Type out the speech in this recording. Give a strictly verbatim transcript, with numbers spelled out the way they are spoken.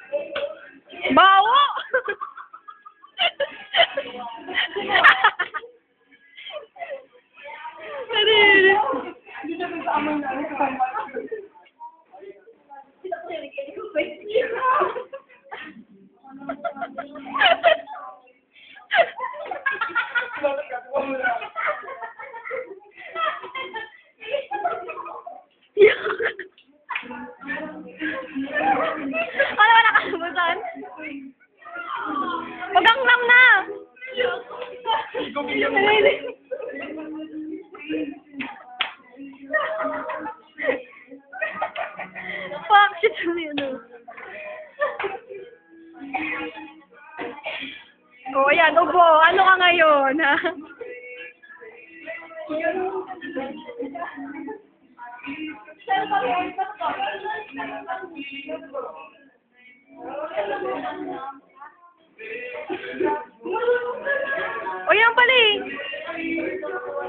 Bawo! Ano ba nakalimutan? Huwag kang nam na! Fuck, shit mo yun. O, oh, ayan, ubo. Ano ka ngayon, ha? O, yan pala eh.